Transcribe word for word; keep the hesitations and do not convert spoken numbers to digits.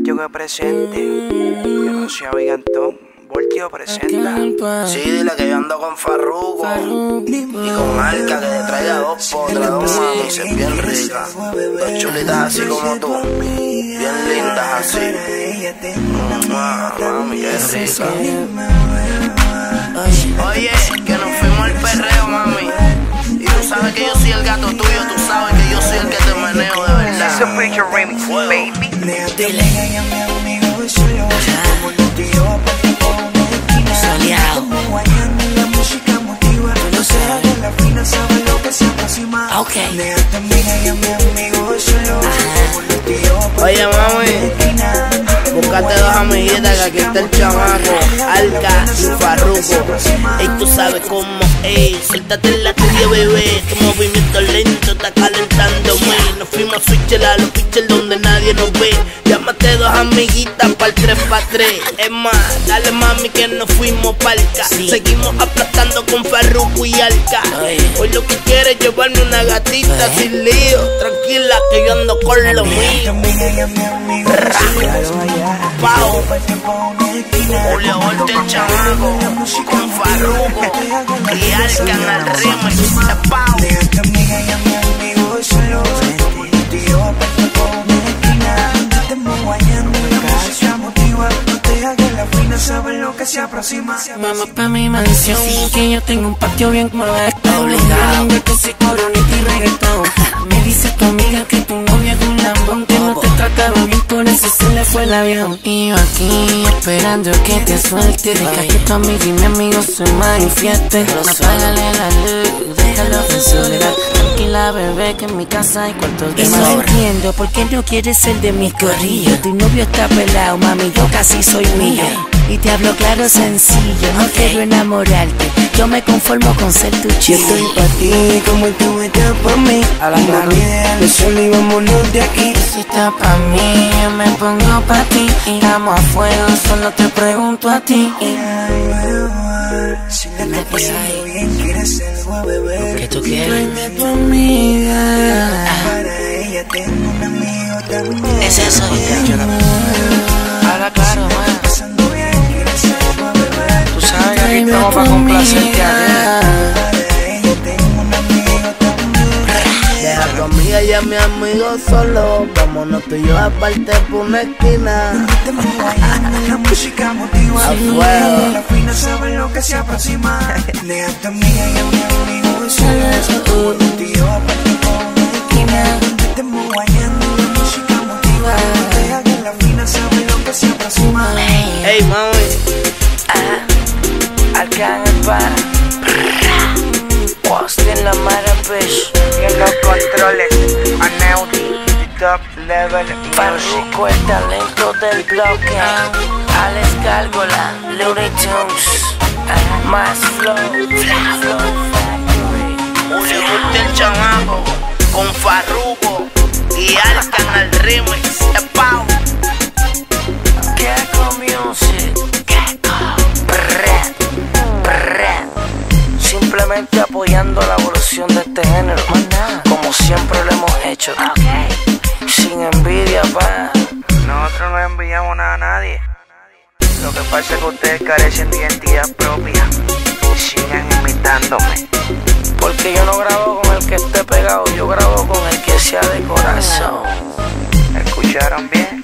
Voltio que presente, que no sea Vigantón. Voltio presenta. Sí, dile que yo ando con Farruko y con Arca, que te traiga dos potras, dos mamis, es bien rica. Dos chulitas así como tú, bien lindas así. Mamá, mami, qué rica. Oye, que nos fuimos al perreo, mami. Y tú sabes que yo soy el gato tuyo, tú sabes que yo soy el que te meneo de verdad. It's a feature remix, baby. Dile. Soleado. Ok. Oye, mami, búscate dos amiguitas, que aquí está el chamaco, Arca y Farruko. Ey, tú sabes cómo, ey, suéltate la tuya, bebé. Tu movimiento lento está calentándome. Nos fuimos a switcher a los pitchers donde nadie nos ve. Llámate dos amiguitas para el tres pa' tres. Es más, dale mami que nos fuimos palca. Sí. Seguimos aplastando con Farruko y Arca. Hoy lo que quieres es llevarme una gatita Ay. sin lío. Tranquila que yo ando con lo mío. Pau, Julio Voltio el chamaco, con Farruko y Arca en el remix de Pau. Vamos pa' mi mansión, que yo tengo un patio bien molesto. Obligado que se coronita y reggaetón. Me dice tu amiga que tu novia es un lambón, que no te trataba bien, por eso se le fue el avión. Y yo aquí esperando que te suelte, deja que tu amiga y mi amigo se manifiesten. Apágale la luz, déjalo en soledad. Tranquila bebé, que en mi casa hay cuartos de sobra. No entiendo por qué no quieres ser de mis corrillos. Tu novio está pelado, mami, yo casi soy mío. Y te hablo claro, sencillo, no okay. quiero enamorarte, yo me conformo con ser tu chico. Yo estoy pa' ti como tú estás pa' mí. A la mano ideal, solo y vámonos de aquí. Si estás pa' mí, yo me pongo pa' ti. Estamos a fuego, solo te pregunto a ti. Si la estás pasando bien, quieres algo, bebé. ¿Qué tú quieres? Tráeme tu amiga. Para ella tengo un amigo también. Es eso, Habla claro, man. Tú sabes que aquí estamos pa' complacerte a Deja a tu amiga y a mi amigo solo. Vámonos tú y yo aparte por una esquina. La música motiva a fuego. La fina sabe lo que se aproxima. Deja a tu amiga y a mi amigo solo. Tú y yo aparte por una esquina. Estamos guayando, la música motiva. Deja que la fina sabe lo que se aproxima. Hey mami, Arca en el bar, Austin en la mara, bitch. Y en los controles, Aneudi, top level Farruko, el talento del bloque. Alex Gárgola, Looney Tunes, más flow, flow factory. Julio Voltio el chamaco, con Farruko y Arca en el remix de Pau. Gecko Music, simplemente apoyando la evolución de este género, como siempre lo hemos hecho, okay. Sin envidia, pa. Nosotros no enviamos nada a nadie. Lo que pasa es que ustedes carecen de identidad propia. Sigan imitándome. Porque yo no grabo con el que esté pegado, yo grabo con el que sea de corazón. ¿Escucharon bien?